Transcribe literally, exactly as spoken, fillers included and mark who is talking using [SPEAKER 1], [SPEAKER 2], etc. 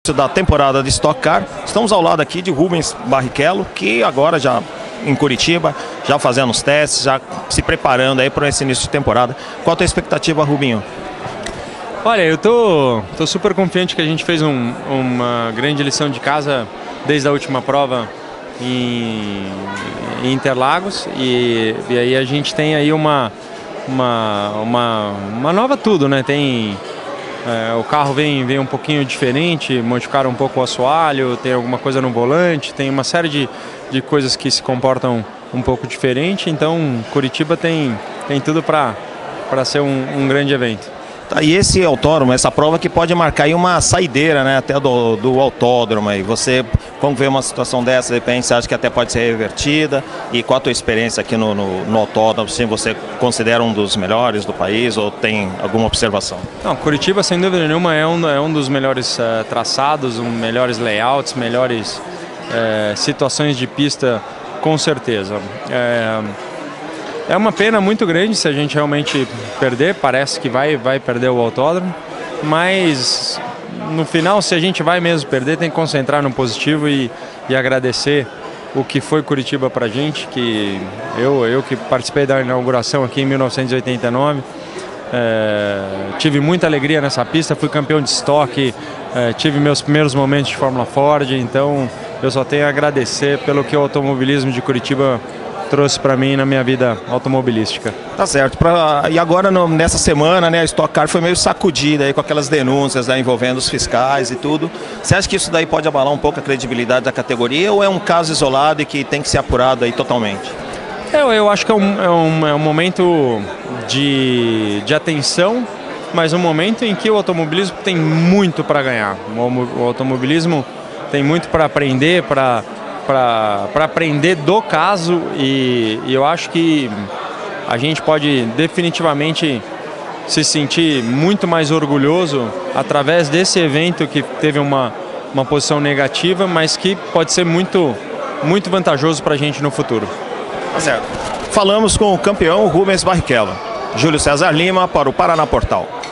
[SPEAKER 1] da temporada de Stock Car. Estamos ao lado aqui de Rubens Barrichello, que agora já em Curitiba, já fazendo os testes, já se preparando aí para esse início de temporada. Qual a tua expectativa, Rubinho?
[SPEAKER 2] Olha, eu tô, tô super confiante que a gente fez um, uma grande lição de casa desde a última prova em, em Interlagos e, e aí a gente tem aí uma, uma, uma, uma nova tudo, né? Tem... É, o carro vem, vem um pouquinho diferente, modificaram um pouco o assoalho, tem alguma coisa no volante, tem uma série de, de coisas que se comportam um pouco diferente, então Curitiba tem, tem tudo para para ser um, um grande evento.
[SPEAKER 1] Tá, e esse autódromo, essa prova que pode marcar aí uma saideira, né, até do, do autódromo aí. Você, como vê uma situação dessa, de repente você acha que até pode ser revertida? E qual a tua experiência aqui no, no, no autódromo? Se você considera um dos melhores do país ou tem alguma observação?
[SPEAKER 2] Não, Curitiba, sem dúvida nenhuma, é um, é um dos melhores uh, traçados, um, melhores layouts, melhores uh, situações de pista, com certeza. É, É uma pena muito grande se a gente realmente perder, parece que vai, vai perder o autódromo, mas no final, se a gente vai mesmo perder, tem que concentrar no positivo e, e agradecer o que foi Curitiba pra gente, que eu, eu que participei da inauguração aqui em mil novecentos e oitenta e nove, é, tive muita alegria nessa pista, fui campeão de estoque, é, tive meus primeiros momentos de Fórmula Ford, então eu só tenho a agradecer pelo que o automobilismo de Curitiba trouxe para mim na minha vida automobilística.
[SPEAKER 1] Tá certo. Pra, e agora no, nessa semana, né, a Stock Car foi meio sacudida aí com aquelas denúncias, né, envolvendo os fiscais e tudo. Você acha que isso daí pode abalar um pouco a credibilidade da categoria ou é um caso isolado e que tem que ser apurado aí totalmente?
[SPEAKER 2] Eu, eu acho que é um, é um, é um momento de, de atenção, mas um momento em que o automobilismo tem muito para ganhar. O, o automobilismo tem muito para aprender, para para aprender do caso e, e eu acho que a gente pode definitivamente se sentir muito mais orgulhoso através desse evento que teve uma, uma posição negativa, mas que pode ser muito, muito vantajoso para a gente no futuro.
[SPEAKER 1] Tá certo. Falamos com o campeão Rubens Barrichello. Júlio César Lima para o Paraná Portal.